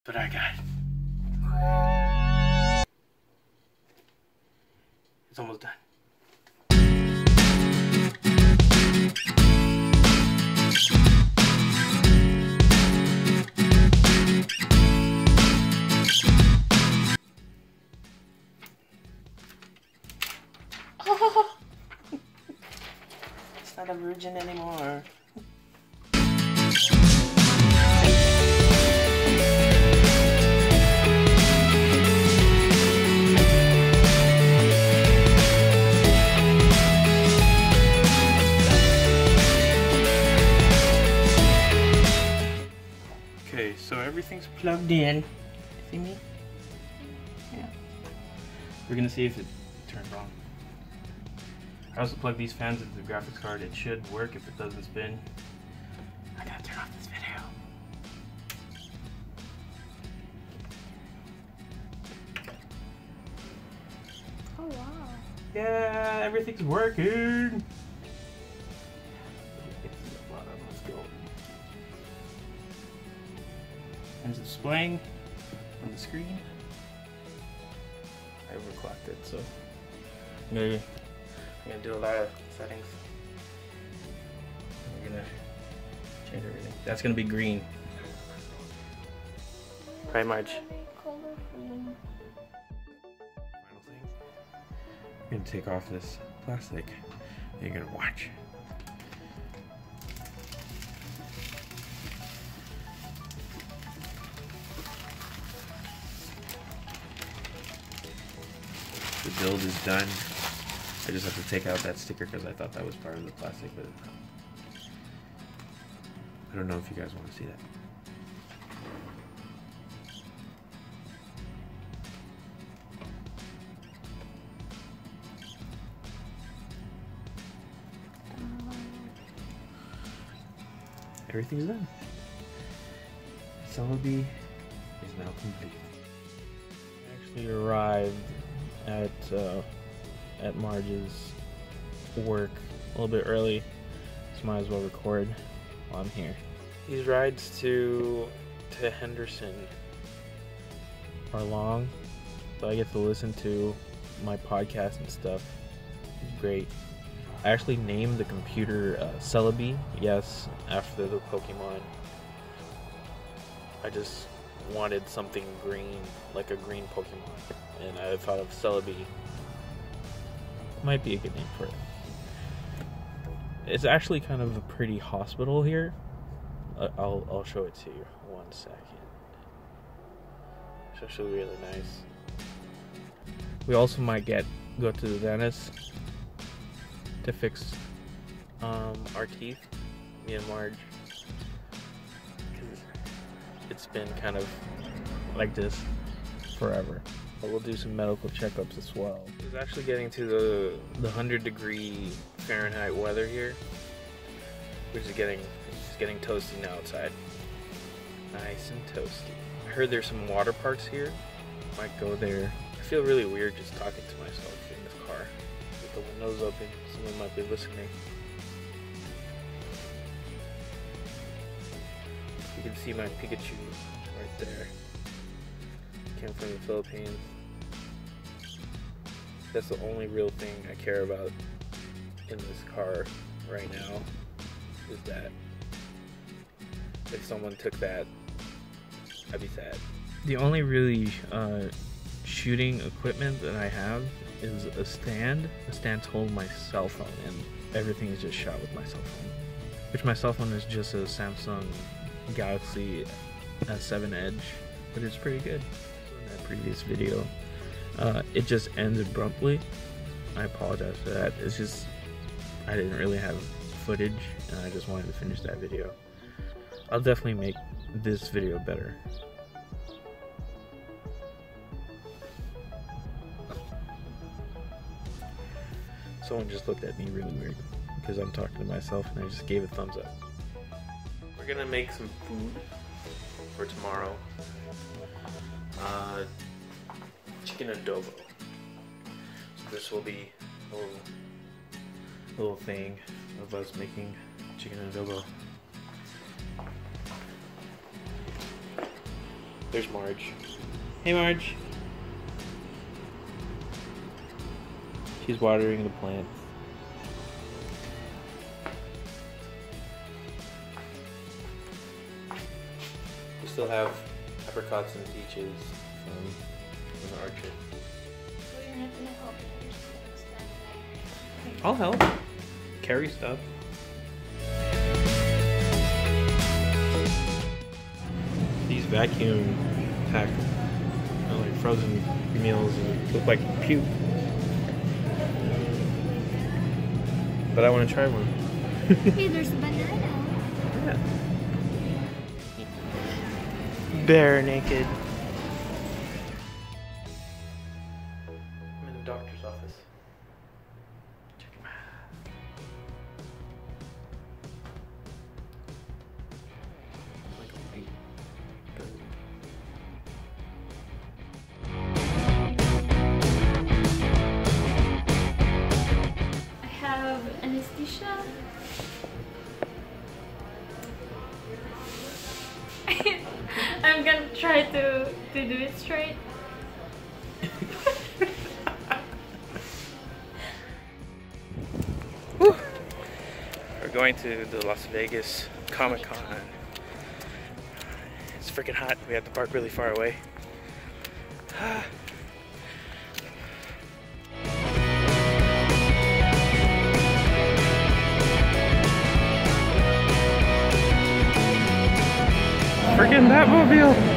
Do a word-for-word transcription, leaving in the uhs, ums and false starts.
But I got. It's almost done. Oh. It's not a virgin anymore. Okay, so everything's plugged in. See me? Yeah. We're gonna see if it turns on. I also plug these fans into the graphics card. It should work if it doesn't spin. I gotta turn off this video. Oh wow. Yeah, everything's working. Let's go. And it's displaying on the screen. I overclocked it, so I'm gonna, I'm gonna do a lot of settings. I'm gonna change everything. That's gonna be green. Right, Marge? Final thing. I'm gonna take off this plastic. You're gonna watch. The build is done. I just have to take out that sticker because I thought that was part of the plastic, but I don't know if you guys want to see that. Everything's done. Celebi is now complete. I actually arrived at uh, at Marge's work a little bit early, so might as well record while I'm here. These rides to to Henderson are long, so I get to listen to my podcast and stuff. It's great. I actually named the computer uh, Celebi, yes, after the Pokemon. I just wanted something green, like a green Pokemon, and I thought of Celebi. Might be a good name for it. It's actually kind of a pretty hospital here. Uh, I'll I'll show it to you one second. It's actually really nice. We also might get go to the dentist to fix um, our teeth, me and Marge. It's been kind of like this forever. But we'll do some medical checkups as well. It's actually getting to the the one hundred degree Fahrenheit weather here, which is getting it's getting toasty now outside. Nice and toasty. I heard there's some water parks here. Might go there. I feel really weird just talking to myself in this car with the windows open. Someone might be listening. You can see my Pikachu right there. Came from the Philippines. That's the only real thing I care about in this car right now, is that if someone took that, I'd be sad. The only really uh, shooting equipment that I have is a stand. A stand to hold my cell phone, and everything is just shot with my cell phone. Which my cell phone is just a Samsung Galaxy S seven Edge, but it's pretty good. In that previous video, uh, it just ends abruptly. I apologize for that. It's just I didn't really have footage, and I just wanted to finish that video. I'll definitely make this video better. Someone just looked at me really weird because I'm talking to myself, and I just gave a thumbs up. We're gonna make some food for tomorrow. Uh, chicken adobo. So this will be a little, little thing of us making chicken adobo. There's Marge. Hey, Marge. She's watering the plants. We still have apricots and peaches from, from the orchard. So you're not gonna help me, you're just gonna stand there. I'll help. Carry stuff. These vacuum packed uh, like frozen meals look like puke. But I want to try one. Hey, there's a banana. Yeah. Bare naked. I'm in the doctor's office. Check him out. Like a white bird. I have anesthesia. I'm gonna try to, to do it straight. We're going to the Las Vegas Comic Con. It's freaking hot. We have to park really far away. Freaking Batmobile!